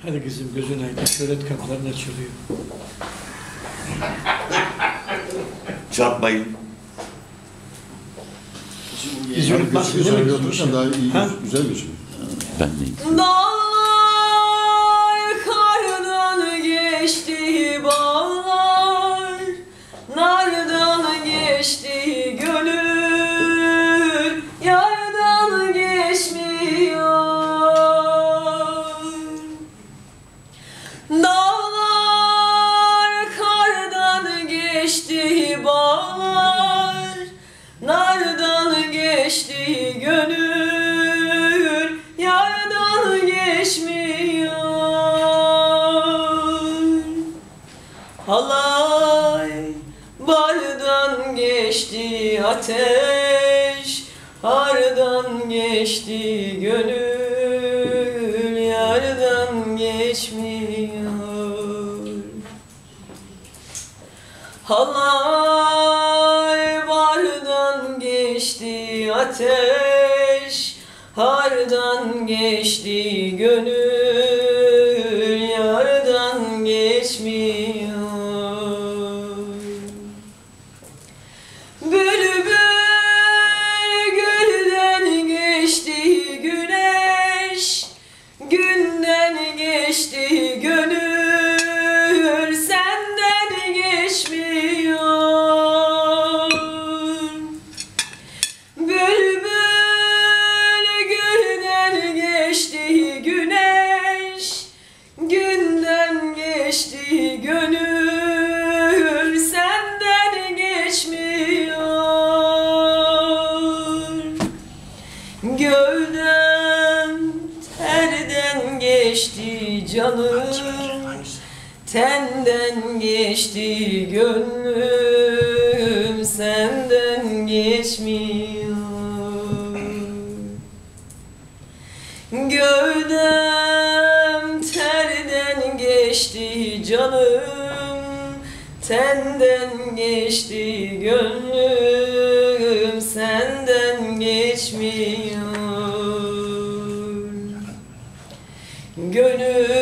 Hadi kızım gözün aydın, şöhret kapıların açılıyor. Çarpmayın. Biz unutmazsın değil mi kızım? Oturursan daha iyi, güzel geçiyor. Ben neyim? Dağlar kardan geçti bağlar, nardan geçti gönül, yardan geçmiyor. Dağlar kardan geçti bağlar, nardan geçti gönül, yardan geçmiyor. Halay bardan geçti ateş, hardan geçti gönül, yardan geçmiyor. Halay bardan geçti ateş, hardan geçti gönül, yardan geçmiyor. Bülbül gülden geçti güneş, günden geçti gönül, senden geçmiyor. Bülbül gülden geçti güneş, günden geçti gönül, senden geçmiyor. Gölden terden geçti canım, tenden geçti gönlüm, senden geçmiyor. Gövdem terden geçti canım, tenden geçti gönlüm, senden geçmiyor. Gönül